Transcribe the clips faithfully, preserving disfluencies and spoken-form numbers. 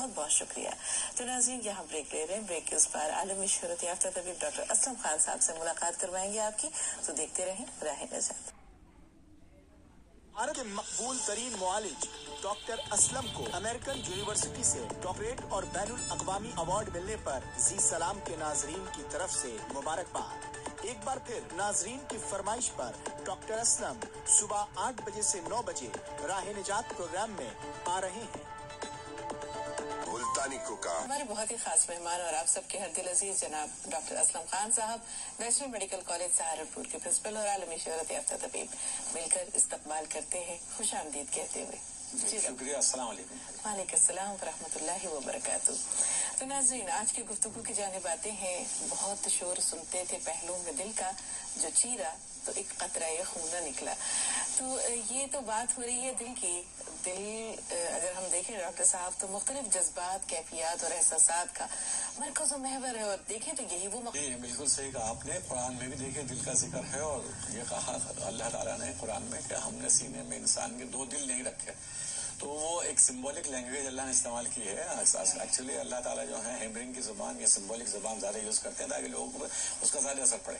बहुत बहुत शुक्रिया। तो नाज़रीन यहाँ ब्रेक ले रहे हैं। ब्रेक के उस पार आलमी शोहरत याफ्ता तबीब डॉक्टर असलम खान साहब से मुलाकात करवाएंगे आपकी, तो देखते रहें राह नजात। भारत के मकबूल तरीन मुआलिज डॉक्टर असलम को अमेरिकन यूनिवर्सिटी से डॉक्टरेट और बैनुल अक़वामी अवार्ड मिलने पर जी सलाम के नाजरीन की तरफ से मुबारकबाद। एक बार फिर नाजरीन की फरमाइश पर डॉक्टर असलम सुबह आठ बजे से नौ बजे राह निजात प्रोग्राम में आ रहे हैं। हमारे बहुत ही खास मेहमान और आप सबके हर दिल अजीज जनाब डॉक्टर असलम खान साहब, नेशनल मेडिकल कॉलेज सहारनपुर के प्रिंसिपल और आलमी शोहरत याफ्ता तबीब, मिलकर इस्तकबाल करते हैं खुश आमदीद कहते हुए। जी शुक्रिया। अस्सलाम वालेकुम। वालेकुम अस्सलाम व रहमतुल्लाहि व बरकातुहू। तो नाज़रीन आज की गुफ्तगू की जानिब आते हैं। बहुत शोर सुनते थे पहलू में दिल का, जो चीरा तो एक कतरा ये खून न निकला। तो ये तो बात हो रही है दिल की। दिल अगर हम देखें डॉक्टर साहब तो मुख्तलिफ जज्बात, कैफियत और एहसासात का मरकज़ और महवर है, और देखें तो यही वो जी बिल्कुल सही कहा आपने। कुरान में भी देखिए दिल का जिक्र है, और ये कहा अल्लाह ताला ने कुरान में कि हमने सीने में इंसान के दो दिल नहीं रखे। तो वो एक सिंबॉलिक लैंग्वेज अल्लाह ने इस्तेमाल की है। एक्चुअली अल्लाह ताला जो है हेमरिंग की जुबान या सिंबॉलिक जुबान ज्यादा यूज करते हैं ताकि लोगों को उसका ज्यादा असर पड़े।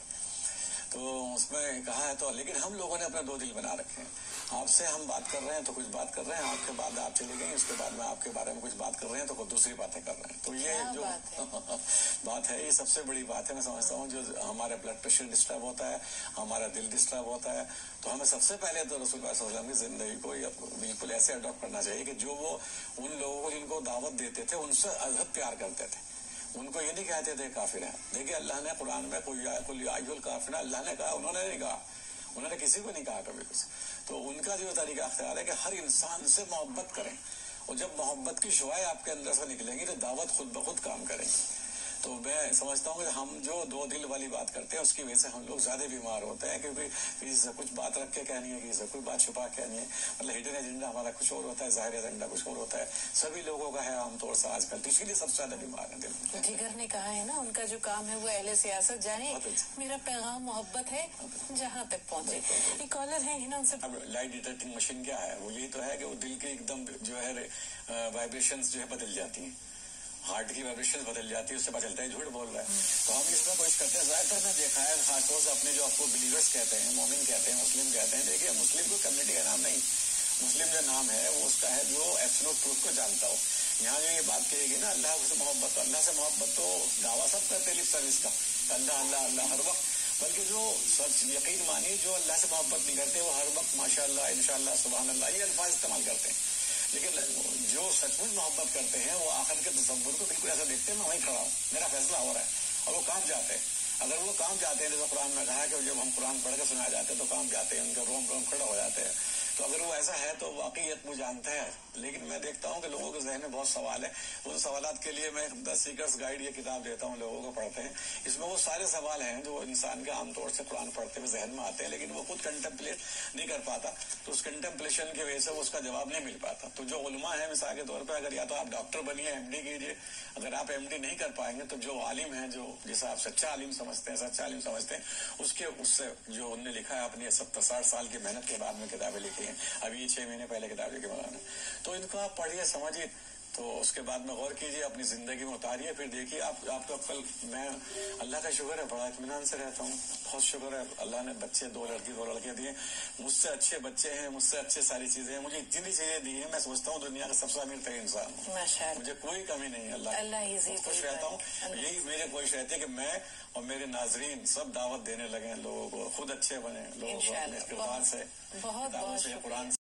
तो उसमें कहा है तो, लेकिन हम लोगों ने अपने दो दिल बना रखे हैं। आपसे हम बात कर रहे हैं तो कुछ बात कर रहे हैं, आपके बाद आप चले गए, उसके बाद में आपके बारे में कुछ बात कर रहे हैं तो कुछ दूसरी बातें कर रहे हैं। तो ये जो बात है, बात है ये सबसे बड़ी बात है। मैं समझता हूँ जो हमारा ब्लड प्रेशर डिस्टर्ब होता है, हमारा दिल डिस्टर्ब होता है, तो हमें सबसे पहले तो रसूल सल्लल्लाहु अलैहि वसल्लम की जिंदगी को बिल्कुल ऐसे अडॉप्ट करना चाहिए कि जो वो उन लोगों को जिनको दावत देते थे उनसे अजहद प्यार करते थे, उनको ये नहीं कहते थे काफिर है। देखिए अल्लाह ने कुरान में कोई आयुल काफिर अल्लाह ने कहा, उन्होंने नहीं कहा, उन्होंने किसी को नहीं कहा कभी कुछ। तो उनका जो तरीका अख्तियार है कि हर इंसान से मोहब्बत करें, और जब मोहब्बत की शुआएं आपके अंदर से निकलेंगी तो दावत खुद ब खुद काम करेंगी। तो मैं समझता हूँ कि हम जो दो दिल वाली बात करते हैं उसकी वजह से हम लोग ज्यादा बीमार होते हैं, क्योंकि किसी से कुछ बात रख के कहनी है, किसी से कुछ बात छुपा कहनी है। मतलब हिडन एजेंडा हमारा कुछ और होता है, जाहिर एजेंडा कुछ और होता है, सभी लोगों का है आमतौर से आजकल। तो इसलिए सबसे ज्यादा बीमार है दिल। जिगर ने कहा है ना, उनका जो काम है वो अहले सियासत जाने, मेरा पैगाम मोहब्बत है जहाँ तक पहुँचे। ये कॉलर है ना उनसे। अब लाइट डिटेक्टिंग मशीन क्या है, वो यही तो है कि वो दिल के एकदम जो है वाइब्रेशंस जो है बदल जाती हैं, हार्ट की वाइब्रेशन बदल जाती है, उससे पता चलता है झूठ बोल रहा है। तो हम इसमें कोशिश करते हैं, ज्यादातर मैं देखा है खासतौर से अपने जो आपको बिलीवर्स कहते हैं, मोमिन कहते हैं, मुस्लिम कहते हैं। देखिए मुस्लिम को कम्युनिटी का नाम नहीं, मुस्लिम जो नाम है वो उसका है जो एब्सोल्यूट ट्रूथ को जानता हो। यहाँ जो ये बात कहेगी ना अल्लाह से मोहब्बत, अल्लाह से मोहब्बत तो दावा सब करते लिप सर्विस का, अल्लाह अल्लाह अल्लाह हर वक्त, बल्कि जो सच यकीन मानिए जो अल्लाह से मोहब्बत नहीं करते वो हर वक्त माशाअल्लाह इंशाअल्लाह सुभान अल्लाह ये अल्फाज इस्तेमाल करते हैं। लेकिन जो सचमुच मोहब्बत करते हैं वो आखिर के तसव्वुर को बिल्कुल ऐसा देखते हैं मैं वहीं खड़ा हूँ, मेरा फैसला हो रहा है, और वो काम जाते हैं। अगर वो काम जाते हैं, जैसे कुरान में कहा है कि जब हम कुरान पढ़ के सुनाए जाते हैं तो काम जाते हैं, उनका रोम रोम खड़ा हो जाते हैं। तो अगर वो ऐसा है तो वाकईयत वो जानते हैं। लेकिन मैं देखता हूँ कि लोगों के जहन में बहुत सवाल है, उन सवालात के लिए मैं द सीकर्स गाइड ये किताब देता हूँ, लोगों को पढ़ते हैं। इसमें वो सारे सवाल हैं जो इंसान के आमतौर से कुरान पढ़ते हुए जहन में आते हैं, लेकिन वो खुद कंटेम्पलेट नहीं कर पाता, तो उस कंटेम्पलेशन की वजह से वो उसका जवाब नहीं मिल पाता। तो जो उलमा है मिसाल के तौर पर, अगर या तो आप डॉक्टर बनिए, एमडी कीजिए, अगर आप एमडी नहीं कर पाएंगे तो जो आलिम है, जो जिसे आप सच्चा आलिम समझते हैं, सच्चा आलिम समझते हैं, उसके उससे जो उनने लिखा है अपनी सत्तर साठ साल की मेहनत के बाद में किताबें लिखी हैं, अभी छह महीने पहले किताब लिखी मौलाना, तो इनको आप पढ़िए समझिए, तो उसके बाद में गौर कीजिए, अपनी जिंदगी में उतारिए, फिर देखिए आप आपका कल। मैं अल्लाह का शुक्र है बड़ा इत्मीनान से रहता हूँ, बहुत शुक्र है अल्लाह ने बच्चे दो लड़की दो लड़के दिए, मुझसे अच्छे बच्चे हैं, मुझसे अच्छे सारी चीजें हैं, मुझे इतनी चीजें दी है, मैं समझता हूँ दुनिया का सबसे अमीर तरीन इंसान हूँ, मुझे कोई कमी नहीं है। अल्लाह अल्लाह खुश रहता हूँ, यही मेरे कोशिश रहती है कि मैं और मेरे नाजरीन सब दावत देने लगे लोगों को, खुद अच्छे बने, लोगों को अपने किरदार से, किताबों से, कुरान